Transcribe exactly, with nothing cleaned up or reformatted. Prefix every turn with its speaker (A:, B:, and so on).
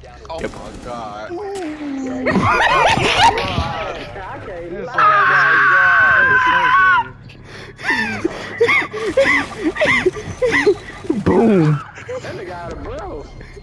A: Oh yep. My god. Oh
B: my god. Boom.
C: That nigga out of bro.